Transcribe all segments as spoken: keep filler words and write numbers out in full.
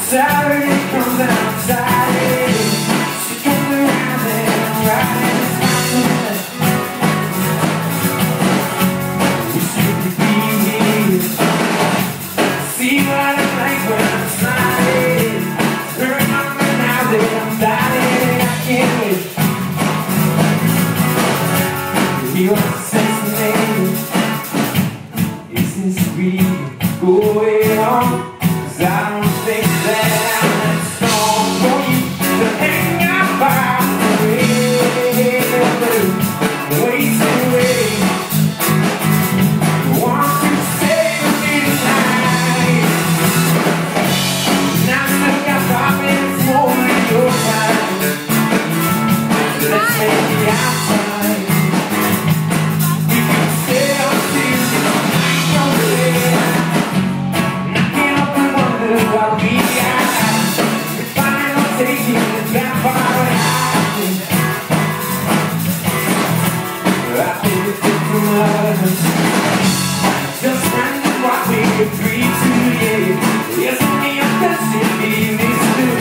Saturday comes outside, she comes around and rides we should be here. See what I'm like when I'm smiling. Turn on me now that I'm dying. I can't wait. He wants to say some names. Is this really going on? 'Cause I don't think that I'm that strong for you to hang out by the way. Waste away. Want to save me tonight. Now I still got five minutes more than your time. Let's make it outside. We can stay up till the night comes in. What we got, we find on taking it that far behind. I think it's too much. Just wondering what we agreed to, yeah. Yes, only a question this too.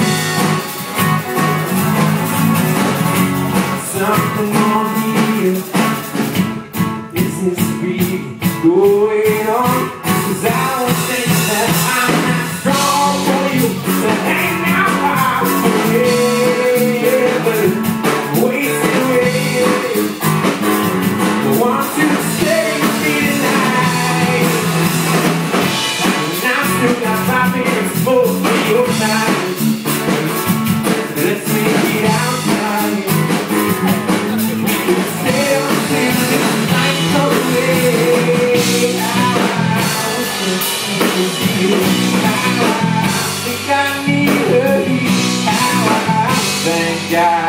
Something on here. Is this really going on? 'Cause I don't think that I'm not strong for you to hang out by forever. Waste away. I want to stay with me tonight. And I still got five minutes more for your time. Let's make it outside. We can stay until the night goes away. I think I need her. Thank God.